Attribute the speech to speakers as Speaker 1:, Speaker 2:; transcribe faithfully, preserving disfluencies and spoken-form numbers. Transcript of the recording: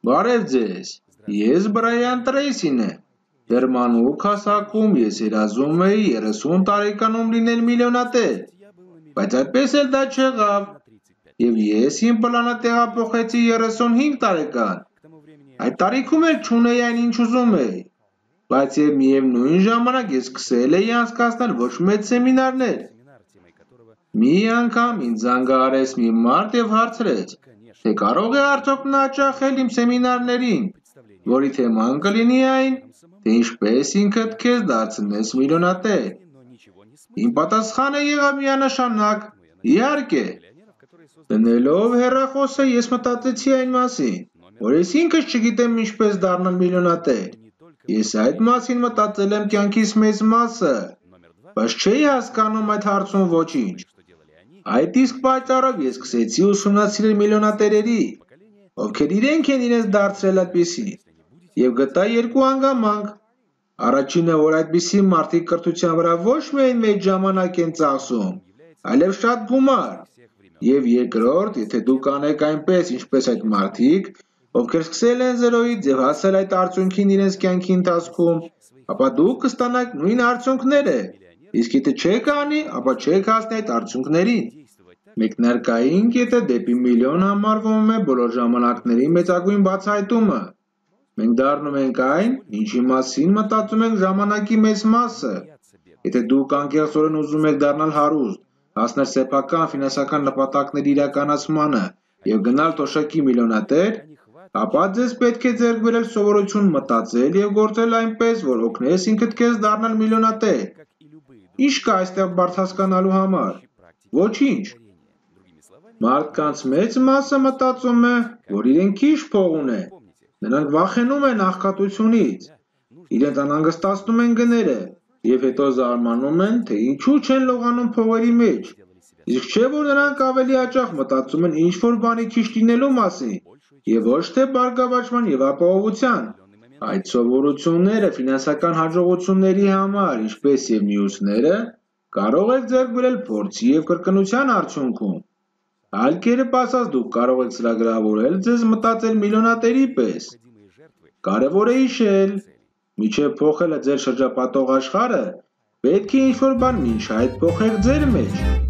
Speaker 1: Բարև ձեզ, ես Բրայան Տրեյսին եմ, դեռ մանուկ հասակում ես երազում էի երեսուն տարեկանում լինել միլիոնատեր, բայց այդպես էլ դա չեղավ, և ես իմ պլանը տեղափոխեցի երեսունհինգ տարեկան, այդ տարիքում էլ չունեի այն ինչ ուզում էի, բայց և միևնույն ժամանակ ես սկսել էի անցկացնել ոչ մեծ սեմինարներ, մի անգամ ինձ զանգահարեց մի մարդ և հարցրեց, թե կարող է արդյոք նա հաճախել իմ սեմինարներին, որի թեման կլինի այն, թե ինչպես ինքդ քեզ դարձնես միլիոնատեր։ Իմ պատասխանը եղավ միանշանակ, իհարկե։ Դնելով հեռախոսը ես մտածեցի այն մասին, որ ես ինքս չգիտեմ ինչպես դառնալ միլիոնատեր։ Ես այդ մասին մտածել եմ կյանքիս մեծ մասը, բայց չէի հասկանում այդ հարցում ոչինչ։ Այդ իսկ պատճառով ես սկսեցի ուսումնասիրել միլիոնատերերի, ովքեր իրենք են իրենց դարձրել այդպիսի, և գտա երկու հանգամանք։ Առաջինը, որ այդպիսի մարդիկ կրթության վրա ոչ միայն մեծ ժամանակ են ծախսում, այլև շատ գումար, և երկրորդ, եթե դուք անեք այնպես, ինչպես այդ մարդիկ, ովքեր սկսել են զրոյից և հասել այդ արդյունքին իրենց կյանքի ընթացքում, ապա դուք կստանաք նույն արդյունքները, իսկ եթե չեք անի, ապա չեք հասնի այդ արդյունքներին։ Մեկնարկային կետը դեպի միլիոն համարվում է բոլոր ժամանակների մեծագույն բացահայտումը։ Մենք դառնում ենք այն, ինչի մասին մտածում ենք ժամանակի մեծ մասը։ Եթե դուք անկեղծորեն ուզում եք դառնալ հարուստ, հասնել սեփական ֆինանսական նպատակների իրականացմանը և գնալ թոշակի միլիոնատեր, ապա ձեզ պետք է ձեռք բերել սովորություն մտածել և գործել այնպես, որ օգնես ինքդ քեզ դառնալ միլիոնատեր։ Ի՞նչ կա այստեղ բարդ հասկանալու համար։ Ոչինչ։ Մարդկանց մեծ մասը մտածում է, որ իրենք քիչ փող ունեն, նրանք վախենում են աղքատությունից, իրենց անհանգստացնում են գները, և հետո զարմանում են, թե ինչու չեն լողանում փողերի մեջ, իսկ չէ որ նրանք ավելի հաճախ մտածում են ինչ-որ բանի քիչ լինելու մասին, և ոչ թե բարգավաճման և ապահովության։ Այդ սովորությունները ֆինանսական հաջողությունների համար, ինչպես և մյուսները, կարող եք ձեռք բերել փորձի և կրկնության արդյունքում։ Այլ կերպ ասած, դուք կարող եք ծրագրավորել ձեզ մտածել միլիոնատերի պես։ Կարևոր է հիշել, մինչև փոխելը ձեր շրջապատող աշխարհը, պետք է ինչ-որ բան մինչ այդ փոխեք ձեր մեջ։